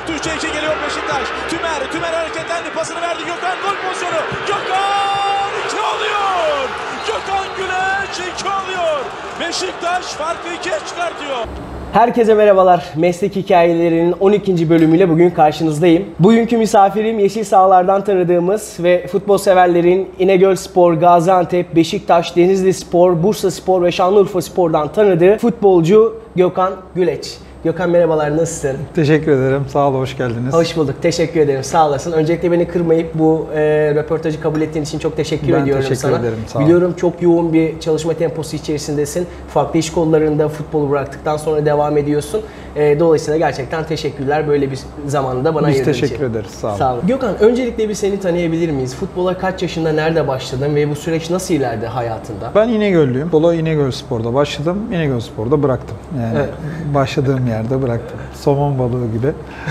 3'e 2 geliyor Beşiktaş. Tümer hareketlendi. Pasını verdi. Gökhan gol pozisyonu. Gökhan 2 oluyor. Gökhan Güleç 2 oluyor. Beşiktaş farkı 2'ye çıkartıyor. Herkese merhabalar. Meslek Hikayelerinin 12. bölümüyle bugün karşınızdayım. Bugünkü misafirim yeşil sahalardan tanıdığımız ve futbol severlerin İnegölspor, Gaziantep, Beşiktaş, Denizlispor, Bursaspor ve Şanlıurfaspor'dan tanıdığı futbolcu Gökhan Güleç. Gökhan merhabalar, nasılsın? Teşekkür ederim. Sağ ol, hoş geldiniz. Hoş bulduk. Teşekkür ederim. Sağ olasın. Öncelikle beni kırmayıp bu röportajı kabul ettiğin için çok teşekkür ediyorum teşekkür sana. ederim. Sağ ol. Biliyorum çok yoğun bir çalışma temposu içerisindesin. Farklı iş kollarında futbolu bıraktıktan sonra devam ediyorsun. Dolayısıyla gerçekten teşekkürler böyle bir zamanında bana ayırdığın için. Biz teşekkür ederiz. Sağ olun. Sağ olun. Gökhan, öncelikle bir seni tanıyabilir miyiz? Futbola kaç yaşında, nerede başladın ve bu süreç nasıl ilerledi hayatında? Ben İnegöllüyüm. Futbola İnegölspor'da başladım. İnegölspor'da bıraktım. Yani evet. Başladığım yerde bıraktım. Somon balığı gibi.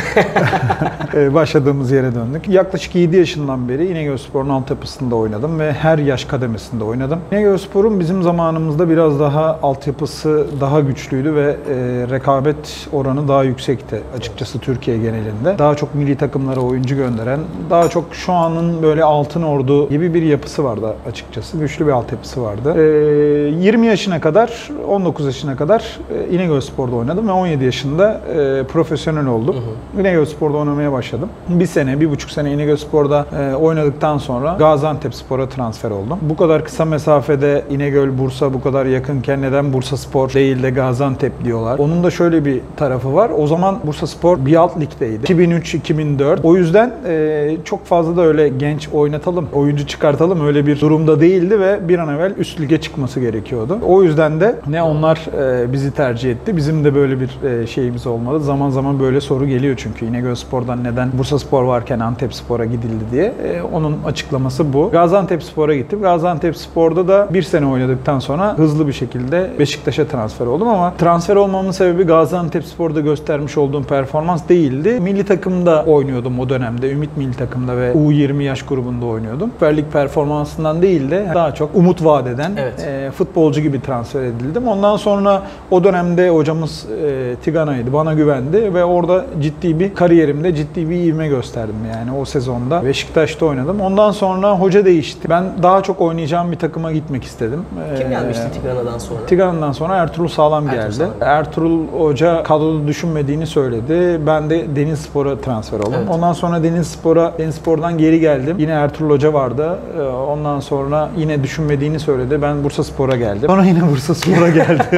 Başladığımız yere döndük. Yaklaşık 7 yaşından beri İnegölspor'un altyapısında oynadım ve her yaş kademesinde oynadım. İnegölspor'un bizim zamanımızda biraz daha altyapısı daha güçlüydü ve rekabet oranı daha yüksekti açıkçası Türkiye genelinde. Daha çok milli takımlara oyuncu gönderen, daha çok şu anın böyle altın ordu gibi bir yapısı vardı açıkçası. Güçlü bir altyapısı vardı. 20 yaşına kadar, 19 yaşına kadar İnegölspor'da oynadım ve 17 yaşında profesyonel oldum. İnegölspor'da oynamaya başladım. Bir sene, 1,5 sene İnegölspor'da oynadıktan sonra Gaziantepspor'a transfer oldum. Bu kadar kısa mesafede İnegöl, Bursa bu kadar yakınken neden Bursaspor değil de Gaziantep diyorlar? Onun da şöyle bir tarafı var. O zaman Bursaspor bir alt ligdeydi. 2003-2004. O yüzden çok fazla da öyle genç oynatalım, oyuncu çıkartalım öyle bir durumda değildi ve bir an evvel üst lige çıkması gerekiyordu. O yüzden de ne onlar bizi tercih etti. Bizim de böyle bir şeyimiz olmadı. Zaman zaman böyle soru geliyor çünkü İnegölspor'dan neden Bursaspor varken Antepspor'a gidildi diye. Onun açıklaması bu. Gaziantepspor'a gittim. Gaziantepspor'da da bir sene oynadıktan sonra hızlı bir şekilde Beşiktaş'a transfer oldum ama transfer olmamın sebebi Gaziantepspor'da göstermiş olduğum performans değildi. Milli takımda oynuyordum o dönemde. Ümit milli takımda ve U20 yaş grubunda oynuyordum. Süper Lig performansından değil de daha çok umut vaat eden futbolcu gibi transfer edildim. Ondan sonra o dönemde hocamız Tigana'ydı. Bana güvendi ve orada ciddi bir kariyerimde ciddi bir ivme gösterdim yani o sezonda. Beşiktaş'ta oynadım. Ondan sonra hoca değişti. Ben daha çok oynayacağım bir takıma gitmek istedim. Kim gelmişti Tigana'dan sonra? Tigana'dan sonra Ertuğrul Sağlam geldi. Ertuğrul Hoca kadroda düşünmediğini söyledi. Ben de Denizlispor'a transfer oldum. Evet. Ondan sonra Denizlispor'dan geri geldim. Yine Ertuğrul Hoca vardı. Ondan sonra yine düşünmediğini söyledi. Ben Bursaspor'a geldim. Sonra yine Bursaspor'a geldi.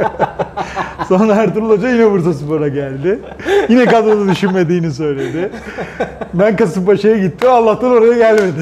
Sonra Ertuğrul Hoca yine Bursaspor'a geldi. Yine kadroda düşünmediğini söyledi. Ben Kasımpaşa'ya gittim. Allah'tan oraya gelmedi.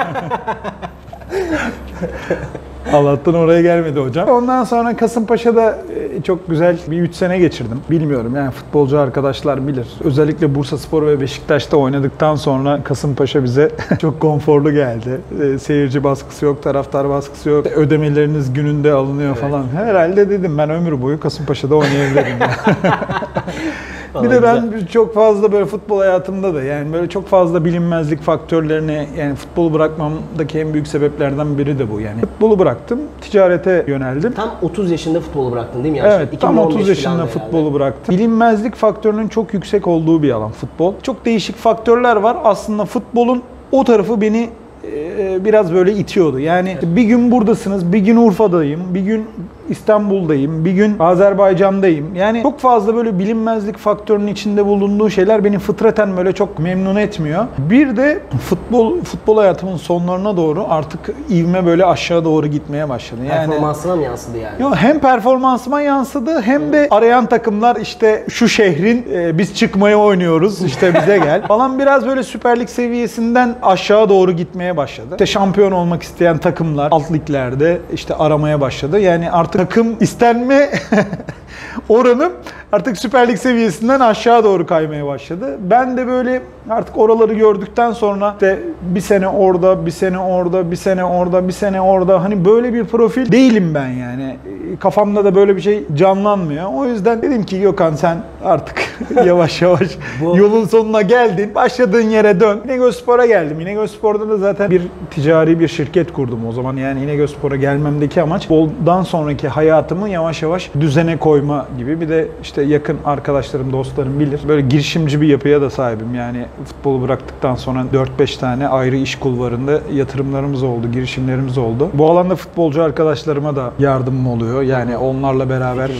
Allah'tan oraya gelmedi hocam. Ondan sonra Kasımpaşa'da çok güzel bir 3 sene geçirdim. Bilmiyorum yani futbolcu arkadaşlar bilir. Özellikle Bursaspor ve Beşiktaş'ta oynadıktan sonra Kasımpaşa bize çok konforlu geldi. Seyirci baskısı yok, taraftar baskısı yok. Ödemeleriniz gününde alınıyor falan. Herhalde dedim ben ömür boyu Kasımpaşa'da oynayabilirim. Bir de ben çok fazla böyle futbol hayatımda da yani böyle çok fazla bilinmezlik faktörlerini yani futbolu bırakmamdaki en büyük sebeplerden biri de bu yani. Futbolu bıraktım, ticarete yöneldim. Tam 30 yaşında futbolu bıraktın değil mi? Evet, tam 30 yaşında futbolu bıraktım. Bilinmezlik faktörünün çok yüksek olduğu bir alan futbol. Çok değişik faktörler var. Aslında futbolun o tarafı beni biraz böyle itiyordu. Yani bir gün buradasınız, bir gün Urfa'dayım, bir gün İstanbul'dayım, bir gün Azerbaycan'dayım. Yani çok fazla böyle bilinmezlik faktörünün içinde bulunduğu şeyler beni fıtraten böyle çok memnun etmiyor. Bir de futbol hayatımın sonlarına doğru artık ivme böyle aşağı doğru gitmeye başladı. Yani performansına mı yansıdı yani? Yok, hem performansıma yansıdı hem de arayan takımlar işte şu şehrin biz çıkmaya oynuyoruz işte bize gel falan biraz böyle Süper Lig seviyesinden aşağı doğru gitmeye başladı. İşte şampiyon olmak isteyen takımlar alt liglerde işte aramaya başladı. Yani artık takım istenme oranım artık Süper Lig seviyesinden aşağı doğru kaymaya başladı. Ben de böyle artık oraları gördükten sonra işte bir sene orada, bir sene orada, bir sene orada, bir sene orada hani böyle bir profil değilim ben yani. Kafamda da böyle bir şey canlanmıyor. O yüzden dedim ki Gökhan sen artık yavaş yavaş Bu- yolun sonuna geldin. Başladığın yere dön. İnegölspor'a geldim. İnegölspor'da da zaten bir ticari bir şirket kurdum o zaman. Yani İnegölspor'a gelmemdeki amaç futboldan sonraki hayatımı yavaş yavaş düzene koyma gibi. Bir de işte yakın arkadaşlarım, dostlarım bilir. Böyle girişimci bir yapıya da sahibim. Yani futbolu bıraktıktan sonra 4-5 tane ayrı iş kulvarında yatırımlarımız oldu, girişimlerimiz oldu. Bu alanda futbolcu arkadaşlarıma da yardımım oluyor. Yani onlarla beraber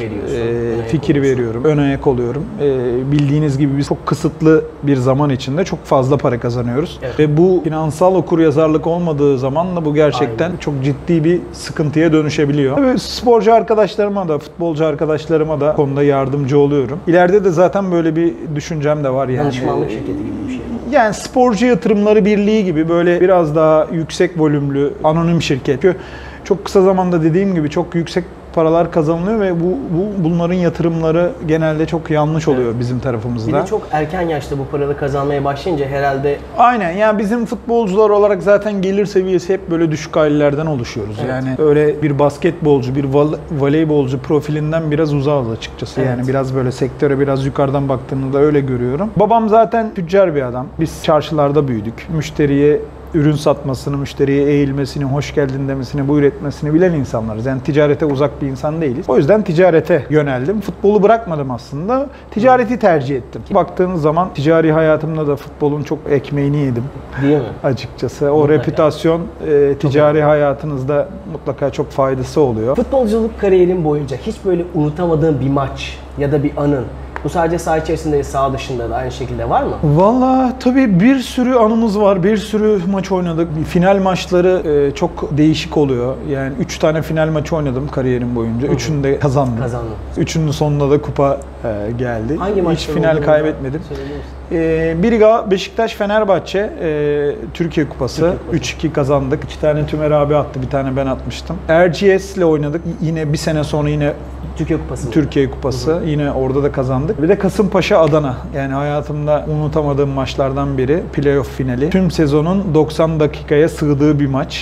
fikir veriyorum, ön ayak oluyorum. Bildiğiniz gibi biz çok kısıtlı bir zaman içinde çok fazla para kazanıyoruz. Evet. Ve bu finansal okuryazarlık olmadığı zaman da bu gerçekten çok ciddi bir sıkıntıya dönüşebiliyor. Tabii sporcu arkadaşlarıma da, futbolcu arkadaşlarıma da konuda yardımcı oluyorum. İleride de zaten böyle bir düşüncem de var yani. Danışmanlık şirketi gibi bir şey. Yani Sporcu Yatırımları Birliği gibi böyle biraz daha yüksek volümlü anonim şirket. Çünkü çok kısa zamanda dediğim gibi çok yüksek paralar kazanılıyor ve bunların yatırımları genelde çok yanlış oluyor bizim tarafımızda. Bir de çok erken yaşta bu paraları kazanmaya başlayınca herhalde Aynen. Yani bizim futbolcular olarak zaten gelir seviyesi hep böyle düşük ailelerden oluşuyoruz. Evet. Yani öyle bir basketbolcu, bir voleybolcu profilinden biraz uzağız açıkçası. Evet. Yani biraz böyle sektöre biraz yukarıdan baktığında öyle görüyorum. Babam zaten tüccar bir adam. Biz çarşılarda büyüdük. Müşteriye ürün satmasını, müşteriye eğilmesini, hoş geldin demesini, buyur etmesini bilen insanlarız. Yani ticarete uzak bir insan değiliz. O yüzden ticarete yöneldim. Futbolu bırakmadım aslında. Ticareti tercih ettim. Baktığınız zaman ticari hayatımda da futbolun çok ekmeğini yedim değil mi? açıkçası. O Mutlaka. reputasyon ticari hayatınızda mutlaka çok faydası oluyor. Futbolculuk kariyerin boyunca hiç böyle unutamadığın bir maç ya da bir anın, bu sadece saha içerisinde değil, saha dışında da aynı şekilde var mı? Valla tabii bir sürü anımız var. Bir sürü maç oynadık. Final maçları çok değişik oluyor. Yani 3 tane final maçı oynadım kariyerim boyunca. 3'ünü de kazandım. Kazandın. 3'ünün sonunda da kupa geldi. Hangi Hiç maçlar final olduğunu kaybetmedim. söyleyebilir misin? Biri Beşiktaş-Fenerbahçe Türkiye Kupası. 3-2 kazandık. 2 tane Tümer abi attı, bir tane ben atmıştım. Erciyes ile oynadık. Yine bir sene sonra yine Türkiye Kupası. Türkiye Kupası. Yine orada da kazandık. Bir de Kasımpaşa Adana. Yani hayatımda unutamadığım maçlardan biri. Playoff finali. Tüm sezonun 90 dakikaya sığdığı bir maç.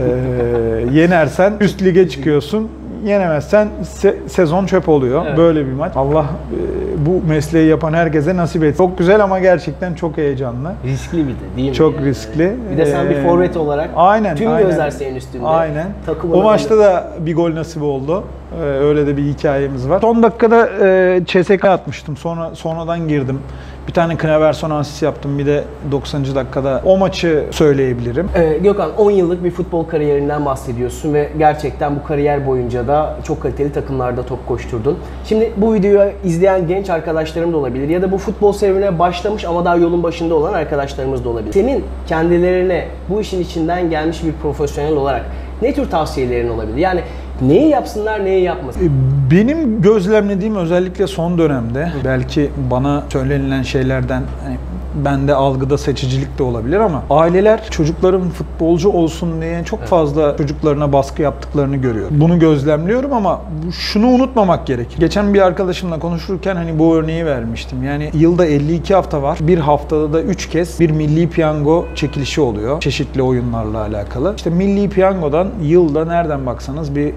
Yenersen üst lige çıkıyorsun. Yenemezsen sezon çöp oluyor. Evet. Böyle bir maç. Allah bu mesleği yapan herkese nasip etsin. Çok güzel ama gerçekten çok heyecanlı. Riskli bir de değil mi? Çok yani? riskli. Bir de sen bir forvet olarak Aynen, tüm aynen. gözler senin üstünde. Aynen. Takım O olarak maçta da bir gol nasip oldu. Öyle de bir hikayemiz var. Son dakikada CSK atmıştım. Sonradan girdim. Bir tane Knaverson asist yaptım. Bir de 90. dakikada o maçı söyleyebilirim. Gökhan, 10 yıllık bir futbol kariyerinden bahsediyorsun ve gerçekten bu kariyer boyunca da çok kaliteli takımlarda top koşturdun. Şimdi bu videoyu izleyen genç arkadaşlarım da olabilir ya da bu futbol serüvenine başlamış ama daha yolun başında olan arkadaşlarımız da olabilir. Senin kendilerine bu işin içinden gelmiş bir profesyonel olarak ne tür tavsiyelerin olabilir? Yani neyi yapsınlar, neyi yapmasınlar? Benim gözlemlediğim özellikle son dönemde belki bana söylenilen şeylerden hani bende algıda seçicilik de olabilir ama aileler çocukların futbolcu olsun diye çok fazla çocuklarına baskı yaptıklarını görüyorum. Bunu gözlemliyorum ama şunu unutmamak gerekir. Geçen bir arkadaşımla konuşurken hani bu örneği vermiştim. Yani yılda 52 hafta var. Bir haftada da 3 kez bir milli piyango çekilişi oluyor. Çeşitli oyunlarla alakalı. İşte milli piyangodan yılda nereden baksanız bir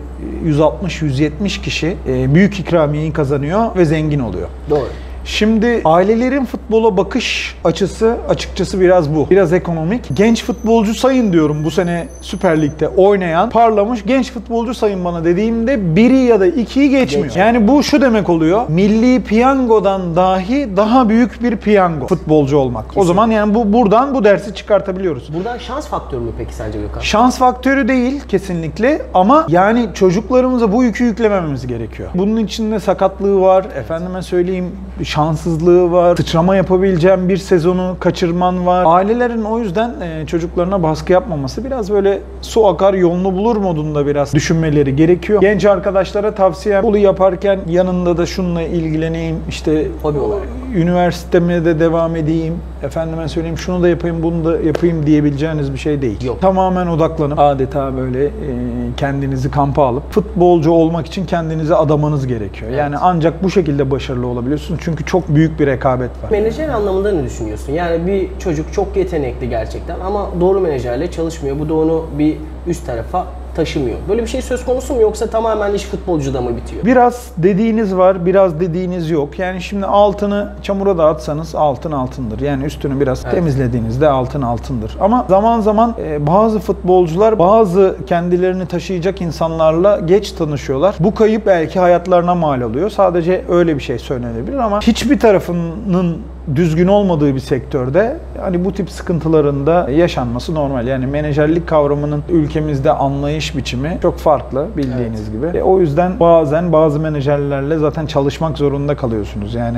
160-170 kişi büyük ikramiyeyi kazanıyor ve zengin oluyor. Doğru. Şimdi ailelerin futbola bakış açısı açıkçası biraz bu. Biraz ekonomik. Genç futbolcu sayın diyorum bu sene Süper Lig'de oynayan, parlamış genç futbolcu sayın bana dediğimde biri ya da ikiyi geçmiyor. Yani bu şu demek oluyor. Milli piyangodan dahi daha büyük bir piyango futbolcu olmak. Kesinlikle. O zaman yani buradan bu dersi çıkartabiliyoruz. Buradan şans faktörü mü peki sence Gökhan? Şans faktörü değil kesinlikle ama yani çocuklarımıza bu yükü yüklemememiz gerekiyor. Bunun içinde sakatlığı var, efendime söyleyeyim şanssızlığı var, sıçrama yapabileceğim bir sezonu kaçırman var. Ailelerin o yüzden çocuklarına baskı yapmaması biraz böyle su akar yolunu bulur modunda biraz düşünmeleri gerekiyor. Genç arkadaşlara tavsiyem bunu yaparken yanında da şununla ilgileneyim, işte hobi olarak. Üniversiteme de devam edeyim, efendime söyleyeyim şunu da yapayım, bunu da yapayım diyebileceğiniz bir şey değil. Yok. Tamamen odaklanıp adeta böyle kendinizi kampa alıp futbolcu olmak için kendinizi adamanız gerekiyor. Evet. Yani ancak bu şekilde başarılı olabiliyorsunuz. Çünkü çok büyük bir rekabet var. Menajer anlamında ne düşünüyorsun? Yani bir çocuk çok yetenekli gerçekten ama doğru menajerle çalışmıyor. Bu da onu bir üst tarafa taşımıyor. Böyle bir şey söz konusu mu yoksa tamamen iş futbolcuda mı bitiyor? Biraz dediğiniz var, biraz dediğiniz yok. Yani şimdi altını çamura da atsanız altın altındır. Yani üstünü biraz temizlediğinizde altın altındır. Ama zaman zaman bazı futbolcular bazı kendilerini taşıyacak insanlarla geç tanışıyorlar. Bu kayıp belki hayatlarına mal oluyor. Sadece öyle bir şey söylenebilir ama hiçbir tarafının düzgün olmadığı bir sektörde hani bu tip sıkıntıların da yaşanması normal. Yani menajerlik kavramının ülkemizde anlayış biçimi çok farklı bildiğiniz gibi. O yüzden bazen bazı menajerlerle zaten çalışmak zorunda kalıyorsunuz. Yani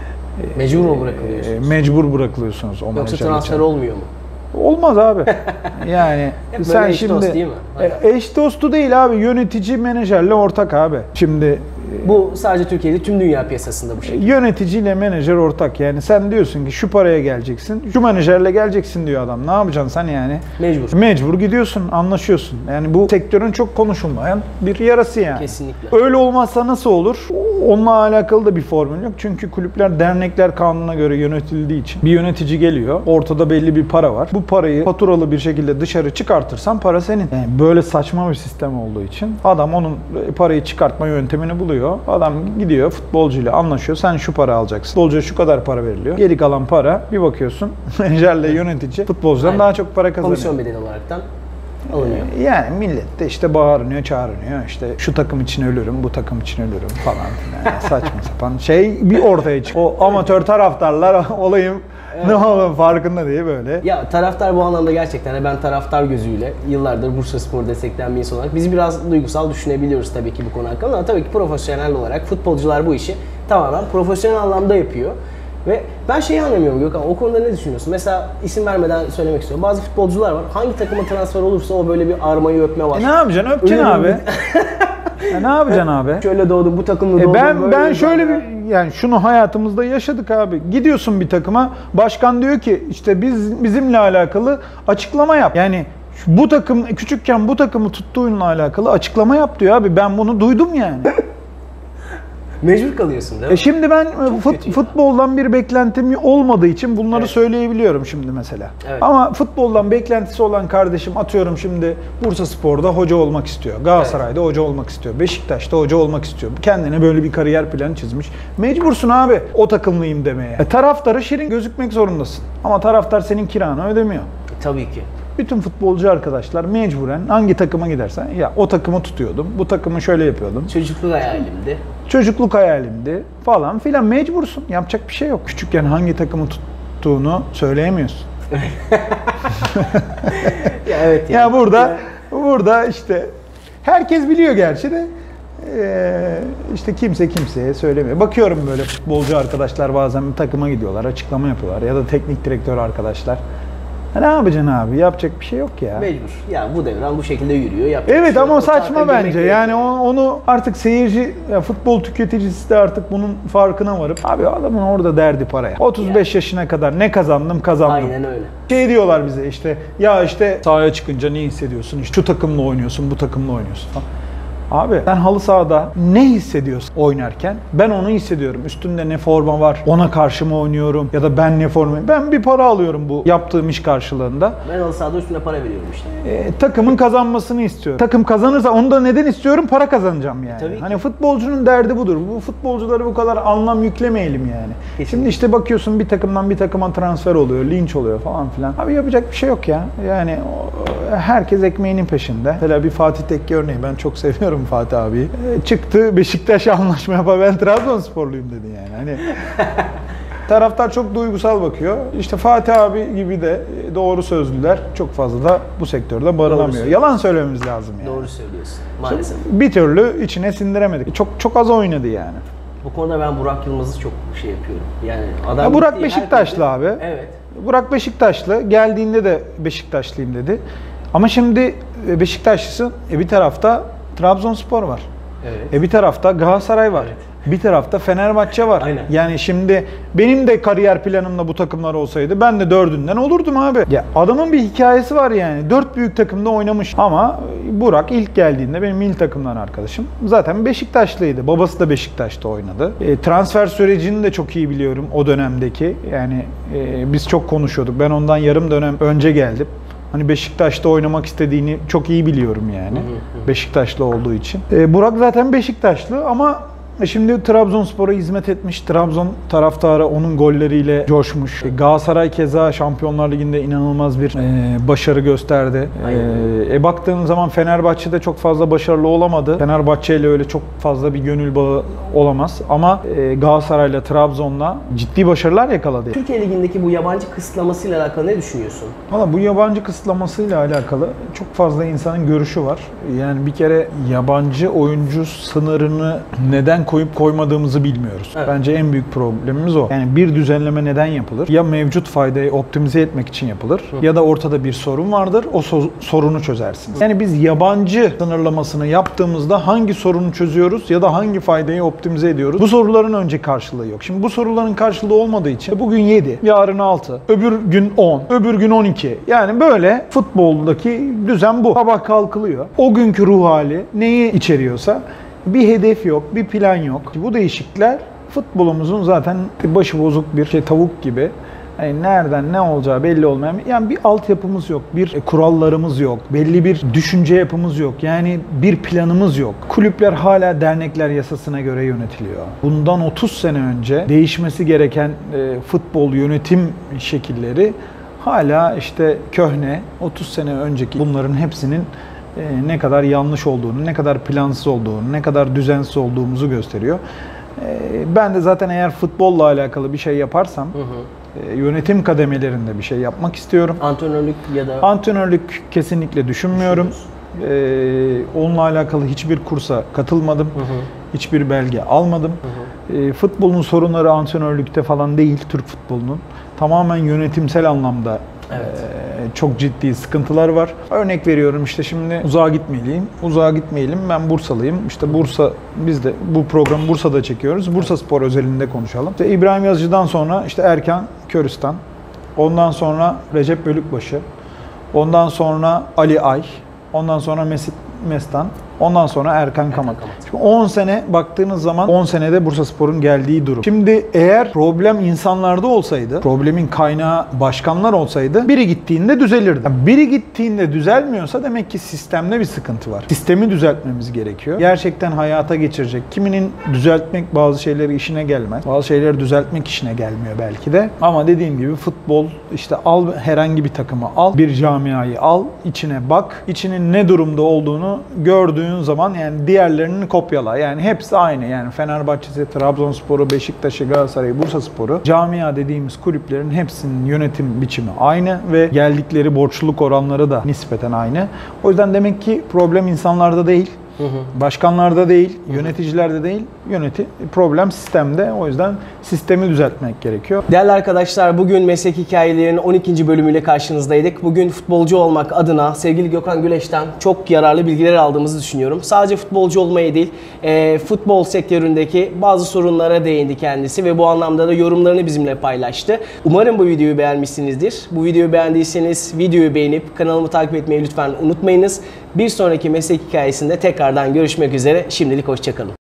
Mecbur mu bırakılıyorsunuz? mecbur bırakılıyorsunuz o Yoksa menajerle transfer olmuyor mu? Olmaz abi. Yani Hep sen böyle eş şimdi dost değil mi? eş dostu değil abi. Yönetici menajerle ortak abi. Şimdi Bu sadece Türkiye'de, tüm dünya piyasasında bu şey. yöneticiyle menajer ortak. Yani sen diyorsun ki şu paraya geleceksin, şu menajerle geleceksin diyor adam. Ne yapacaksın sen yani? Mecbur. Mecbur gidiyorsun, anlaşıyorsun. Yani bu sektörün çok konuşulmayan bir yarası yani. Kesinlikle. Öyle olmazsa nasıl olur? Onunla alakalı da bir formül yok. Çünkü kulüpler dernekler kanununa göre yönetildiği için bir yönetici geliyor. Ortada belli bir para var. Bu parayı faturalı bir şekilde dışarı çıkartırsan para senin. Yani böyle saçma bir sistem olduğu için adam onun parayı çıkartma yöntemini buluyor. Adam gidiyor futbolcuyla anlaşıyor. Sen şu para alacaksın. Futbolcuya şu kadar para veriliyor. Geri kalan para bir bakıyorsun menajerle yönetici futbolcudan Aynen. daha çok para kazanıyor. Komisyon bedeli olaraktan alınıyor. Yani millet de işte bağırınıyor, çağırınıyor. İşte şu takım için ölürüm, bu takım için ölürüm falan filan. Yani saçma sapan şey bir ortaya çıkıyor. O amatör taraftarlar olayın ne olduğunu farkında değil böyle. Ya taraftar bu anlamda gerçekten ben taraftar gözüyle yıllardır Bursaspor destekleyen bir insan olarak bizi biraz duygusal düşünebiliyoruz tabii ki bu konu hakkında ama tabii ki profesyonel olarak futbolcular bu işi tamamen profesyonel anlamda yapıyor. Ve ben şeyi anlamıyorum Gökhan, o konuda ne düşünüyorsun? Mesela isim vermeden söylemek istiyorum. Bazı futbolcular var, hangi takıma transfer olursa o böyle bir armayı öpme var. Ne yapacaksın? Öpeceksin Ölürüm. abi. Ne yapacaksın abi? Şöyle doğdum, bu takımda doğdum. Ben şöyle bir yani şunu hayatımızda yaşadık abi. Gidiyorsun bir takıma, başkan diyor ki işte bizimle alakalı açıklama yap. Yani bu takım küçükken bu takımı tuttuğunla alakalı açıklama yap diyor abi. Ben bunu duydum yani. Mecbur kalıyorsun değil mi? Şimdi ben kötü ya. futboldan bir beklentim olmadığı için bunları söyleyebiliyorum şimdi mesela. Evet. Ama futboldan beklentisi olan kardeşim atıyorum şimdi Bursaspor'da hoca olmak istiyor. Galatasaray'da hoca olmak istiyor. Beşiktaş'ta hoca olmak istiyor. Kendine böyle bir kariyer planı çizmiş. Mecbursun abi o takımlıyım demeye. Taraftara şirin gözükmek zorundasın. Ama taraftar senin kiranı ödemiyor. Tabii ki. Bütün futbolcu arkadaşlar mecburen hangi takıma gidersen ya o takımı tutuyordum, bu takımı şöyle yapıyordum. Çocukluk hayalimdi. Çocukluk hayalimdi falan filan mecbursun. Yapacak bir şey yok. Küçükken hangi takımı tuttuğunu söyleyemiyorsun. Ya evet Ya burada işte herkes biliyor gerçi de işte kimse kimseye söylemiyor. Bakıyorum böyle futbolcu arkadaşlar bazen bir takıma gidiyorlar, açıklama yapıyorlar ya da teknik direktör arkadaşlar. Ne yapacaksın abi? Yapacak bir şey yok ya. Mecbur. Ya bu devran bu şekilde yürüyor. Yapacak Evet bir şey ama yok. saçma Zaten bence. gerek Yani onu artık seyirci, ya futbol tüketicisi de artık bunun farkına varıp abi adamın orada derdi paraya. 35 yaşına kadar ne kazandım? Aynen öyle. Şey diyorlar bize işte ya işte sahaya çıkınca ne hissediyorsun? İşte şu takımla oynuyorsun, bu takımla oynuyorsun falan. Abi sen halı sahada ne hissediyorsun oynarken? Ben onu hissediyorum. Üstümde ne forma var? Ona karşı mı oynuyorum? Ya da ben ne forma? Ben bir para alıyorum bu yaptığım iş karşılığında. Ben halı sahada üstüne para veriyorum işte. Takımın kazanmasını istiyorum. Takım kazanırsa onu da neden istiyorum? Para kazanacağım yani. Tabii ki. Hani futbolcunun derdi budur. Bu futbolculara bu kadar anlam yüklemeyelim yani. Kesinlikle. Şimdi işte bakıyorsun bir takımdan bir takıma transfer oluyor, linç oluyor falan filan. Abi yapacak bir şey yok ya. Yani herkes ekmeğinin peşinde. Mesela bir Fatih Tekke örneği. Ben çok seviyorum Fatih abi. Çıktı Beşiktaş'a anlaşma yapar. Ben Trabzonsporluyum dedi yani. Hani taraftar çok duygusal bakıyor. İşte Fatih abi gibi de doğru sözlüler çok fazla da bu sektörde barınamıyor. Yalan söylememiz lazım yani. Doğru söylüyorsun. Maalesef. Bir türlü içine sindiremedik. Çok az oynadı yani. Bu konuda ben Burak Yılmaz'ı çok şey yapıyorum. Yani adam Ya Burak gittiği Beşiktaşlı herkese- abi. Evet. Burak Beşiktaşlı. Geldiğinde de Beşiktaşlıyım dedi. Ama şimdi Beşiktaşlısın. Bir tarafta Trabzonspor var. Evet. Bir tarafta Galatasaray var. Evet. Bir tarafta Fenerbahçe var. Aynen. Yani şimdi benim de kariyer planımda bu takımlar olsaydı ben de dördünden olurdum abi. Ya adamın bir hikayesi var yani. 4 büyük takımda oynamış. Ama Burak ilk geldiğinde benim milli takımdan arkadaşım. Zaten Beşiktaşlıydı. Babası da Beşiktaş'ta oynadı. Transfer sürecini de çok iyi biliyorum o dönemdeki. Yani biz çok konuşuyorduk. Ben ondan yarım dönem önce geldim. Hani Beşiktaş'ta oynamak istediğini çok iyi biliyorum yani. Beşiktaşlı olduğu için. Burak zaten Beşiktaşlı ama şimdi Trabzonspor'a hizmet etmiş. Trabzon taraftarı onun golleriyle coşmuş. Galatasaray keza Şampiyonlar Ligi'nde inanılmaz bir başarı gösterdi. Baktığın zaman Fenerbahçe'de çok fazla başarılı olamadı. Fenerbahçe ile öyle çok fazla bir gönül bağı olamaz. Ama Galatasaray'la, Trabzon'la ciddi başarılar yakaladı. Türkiye Ligi'ndeki bu yabancı kısıtlamasıyla alakalı ne düşünüyorsun? Valla bu yabancı kısıtlamasıyla alakalı çok fazla insanın görüşü var. Yani bir kere yabancı oyuncu sınırını neden koyup koymadığımızı bilmiyoruz. Evet. Bence en büyük problemimiz o. Yani bir düzenleme neden yapılır? Ya mevcut faydayı optimize etmek için yapılır ya da ortada bir sorun vardır. O sorunu çözersiniz. Yani biz yabancı sınırlamasını yaptığımızda hangi sorunu çözüyoruz ya da hangi faydayı optimize ediyoruz? Bu soruların önce karşılığı yok. Şimdi bu soruların karşılığı olmadığı için bugün 7, yarın 6, öbür gün 10, öbür gün 12. Yani böyle futboldaki düzen bu. Sabah kalkılıyor. O günkü ruh hali neyi içeriyorsa bir hedef yok, bir plan yok. Bu değişiklikler futbolumuzun zaten başı bozuk bir tavuk gibi. Yani nereden ne olacağı belli olmayan, yani bir altyapımız yok, bir kurallarımız yok, belli bir düşünce yapımız yok. Yani bir planımız yok. Kulüpler hala dernekler yasasına göre yönetiliyor. Bundan 30 sene önce değişmesi gereken futbol yönetim şekilleri hala işte köhne, 30 sene önceki bunların hepsinin ne kadar yanlış olduğunu, ne kadar plansız olduğunu, ne kadar düzensiz olduğumuzu gösteriyor. Ben de zaten eğer futbolla alakalı bir şey yaparsam yönetim kademelerinde bir şey yapmak istiyorum. Antrenörlük ya da... Antrenörlük kesinlikle düşünmüyorum. Onunla alakalı hiçbir kursa katılmadım. Hiçbir belge almadım. Futbolun sorunları antrenörlükte falan değil, Türk futbolunun. Tamamen yönetimsel anlamda çok ciddi sıkıntılar var. Örnek veriyorum, işte şimdi uzağa gitmeyelim. Ben Bursalıyım. İşte Bursa, biz de bu programı Bursa'da çekiyoruz. Bursaspor özelinde konuşalım. İşte İbrahim Yazıcı'dan sonra işte Erkan Köristan. Ondan sonra Recep Bölükbaşı. Ondan sonra Ali Ay. Ondan sonra Mesut Mestan. Ondan sonra Erkan Kamak. Şimdi 10 sene baktığınız zaman 10 senede Bursaspor'un geldiği durum. Şimdi eğer problem insanlarda olsaydı, problemin kaynağı başkanlar olsaydı biri gittiğinde düzelirdi. Yani biri gittiğinde düzelmiyorsa demek ki sistemde bir sıkıntı var. Sistemi düzeltmemiz gerekiyor. Gerçekten hayata geçirecek. Kiminin düzeltmek bazı şeyleri işine gelmez. Bazı şeyleri düzeltmek işine gelmiyor belki de. Ama dediğim gibi futbol, işte al herhangi bir takımı al, bir camiayı al, içine bak. İçinin ne durumda olduğunu gördüğün zaman yani diğerlerini kopyala. Yani hepsi aynı. Yani Fenerbahçe'si, Trabzonspor'u, Beşiktaş'ı, Galatasaray'ı, Bursaspor'u, camia dediğimiz kulüplerin hepsinin yönetim biçimi aynı ve geldikleri borçluluk oranları da nispeten aynı. O yüzden demek ki problem insanlarda değil, başkanlarda değil, yöneticilerde değil, problem sistemde. O yüzden sistemi düzeltmek gerekiyor. Değerli arkadaşlar, bugün Meslek Hikayelerinin 12. bölümüyle karşınızdaydık. Bugün futbolcu olmak adına sevgili Gökhan Güleç'ten çok yararlı bilgiler aldığımızı düşünüyorum. Sadece futbolcu olmayı değil, futbol sektöründeki bazı sorunlara değindi kendisi ve bu anlamda da yorumlarını bizimle paylaştı. Umarım bu videoyu beğenmişsinizdir. Bu videoyu beğendiyseniz videoyu beğenip kanalımı takip etmeyi lütfen unutmayınız. Bir sonraki Meslek Hikayesi'nde tekrardan görüşmek üzere. Şimdilik hoşça kalın.